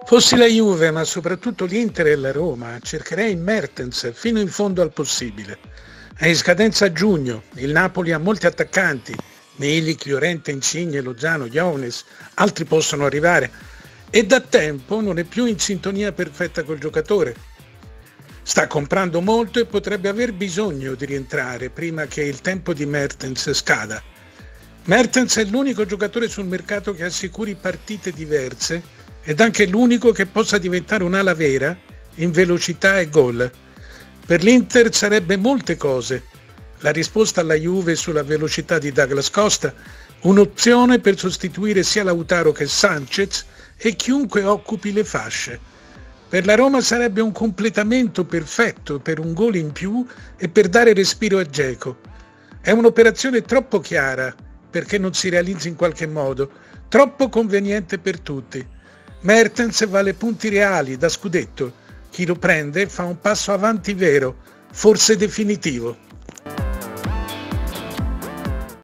Fossi la Juve, ma soprattutto l'Inter e la Roma, cercherei Mertens fino in fondo al possibile. È in scadenza a giugno, il Napoli ha molti attaccanti, Milik, Llorente, Insigne, Lozano, Jones, altri possono arrivare, e da tempo non è più in sintonia perfetta col giocatore. Sta comprando molto e potrebbe aver bisogno di rientrare prima che il tempo di Mertens scada. Mertens è l'unico giocatore sul mercato che assicuri partite diverse ed anche l'unico che possa diventare un'ala vera in velocità e gol. Per l'Inter sarebbe molte cose. La risposta alla Juve sulla velocità di Douglas Costa, un'opzione per sostituire sia Lautaro che Sanchez e chiunque occupi le fasce. Per la Roma sarebbe un completamento perfetto per un gol in più e per dare respiro a Dzeko. È un'operazione troppo chiara perché non si realizzi in qualche modo, troppo conveniente per tutti. Mertens vale punti reali da scudetto. Chi lo prende fa un passo avanti vero, forse definitivo.